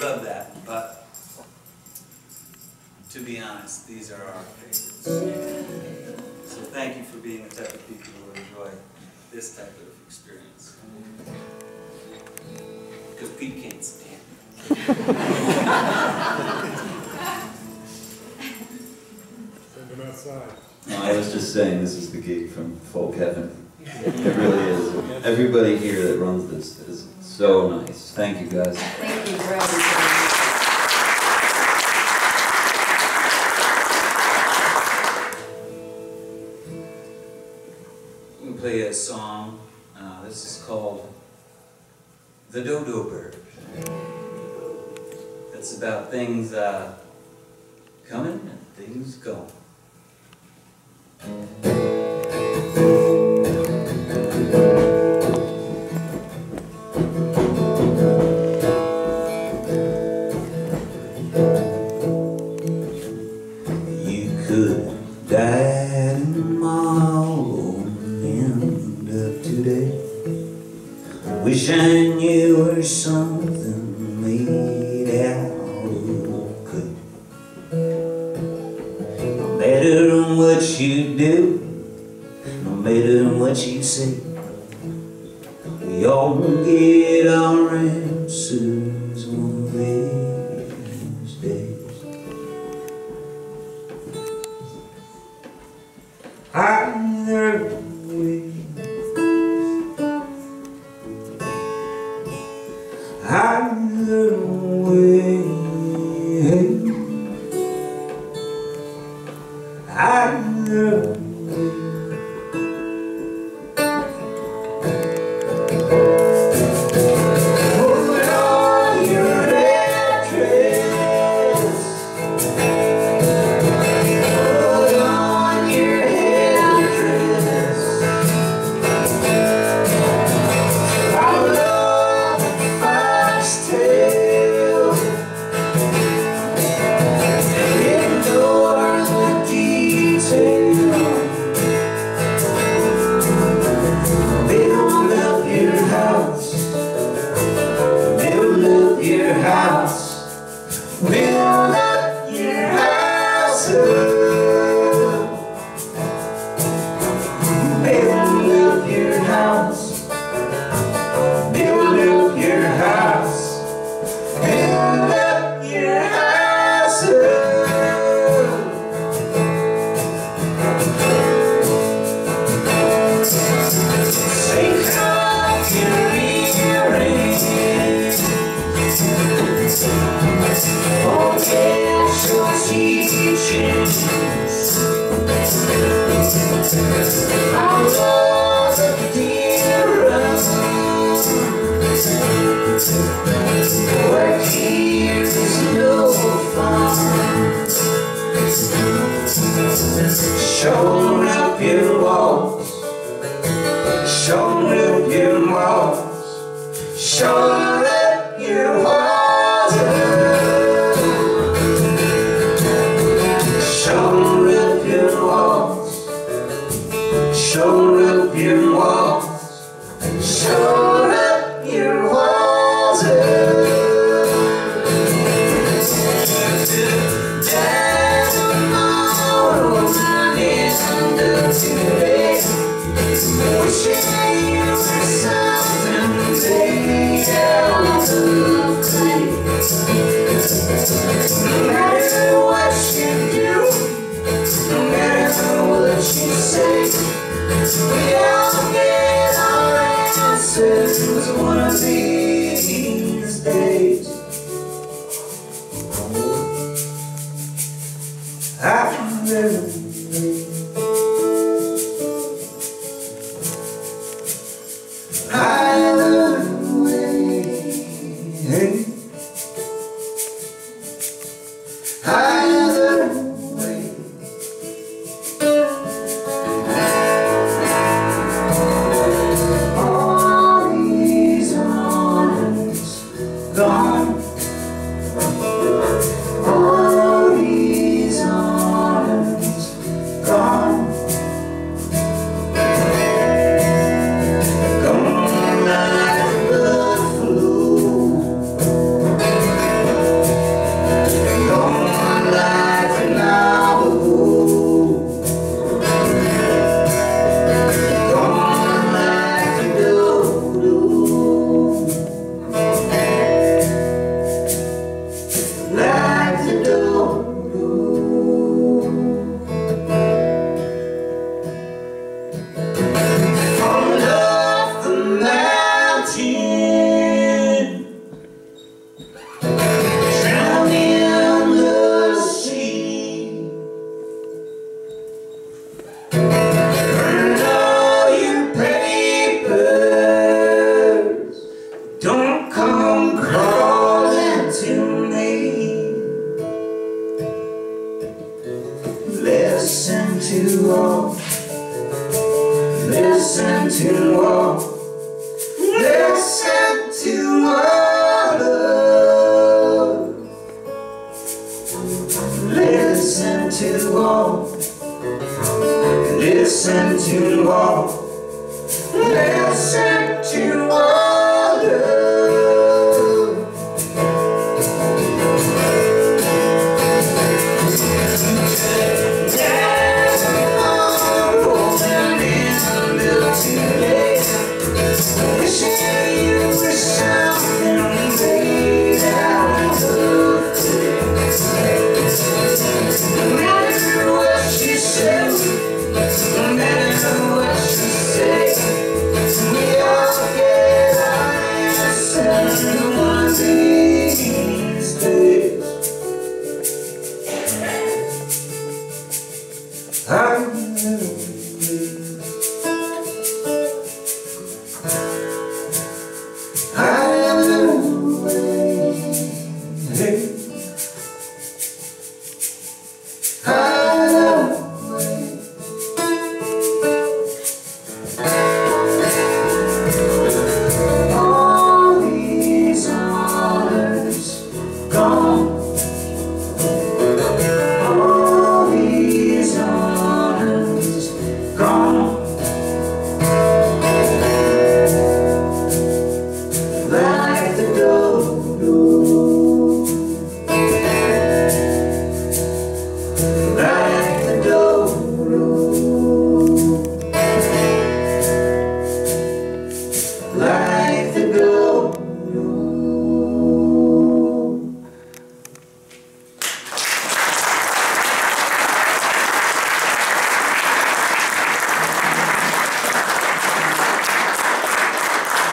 love that, but to be honest, these are our favorites. So thank you for being the type of people who enjoy this type of experience. Because Pete can't stand it. Send him outside. No, I was just saying this is the gig from Folk Heaven. It really is. Everybody here that runs this is so nice. Thank you, guys. Thank you for everything. We play a song. This is called The Dodo Bird. It's about things coming and things going. You could die tomorrow, end of today. Wish I knew you were something made out of clay. No matter what you do, no matter what you say, we all get our answers one of these days. Either way, either way, either way. Put on your red dress, put on your headdress. Follow the fox tail, ignore the detail. Build up your house, build up your house, build up your house. Build up your house, build up your house, build up your house. Take off your earrings, forget your teachings. Follow the deer run, work here is no fun. Show up your walls, show up your walls, show up your walls, show up your walls, show up your walls, show up your walls. Die tomorrow, not end of today. Wishing you were something made out of clay. No matter what you do, no matter what you say, we all get our answers one of these days. I'm very either way, either way. All these mornings gone.